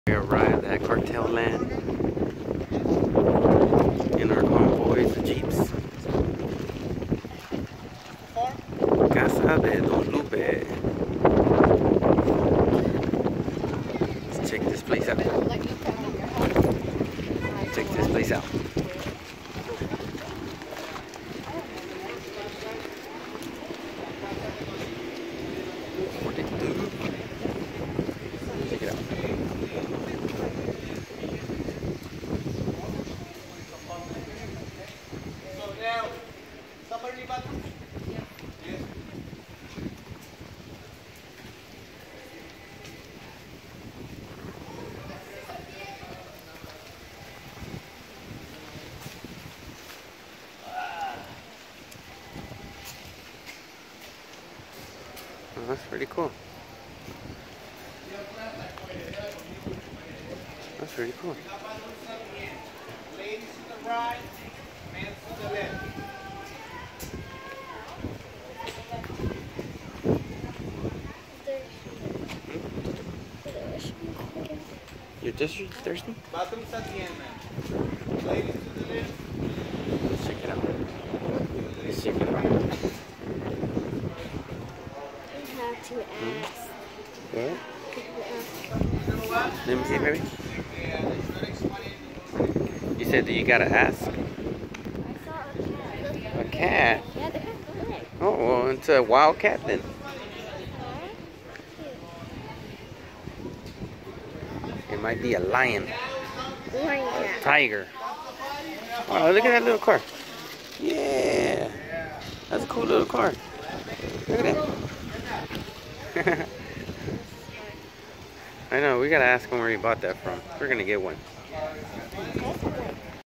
We arrived at Cartel Land in our convoys, the Jeeps. Casa de Don Lupe. Let's check this place out. Check this place out. What they do? Check it out. Oh, that's pretty cool. That's pretty cool. Ladies to the right, men to the left. You're thirsty? Bathrooms at the end, man. Ladies to the left. Let's check it out. Let's check it out. Have to ask. What? Let me see, baby. You said that you gotta ask? I saw A cat? Yeah, the cat's so big. Oh, well, it's a wild cat then. It might be a lion. Lion Or a cat. tiger. Oh, look at that little car. Yeah. That's a cool little car. Look at that. I know, we gotta ask him where he bought that from. We're gonna get one.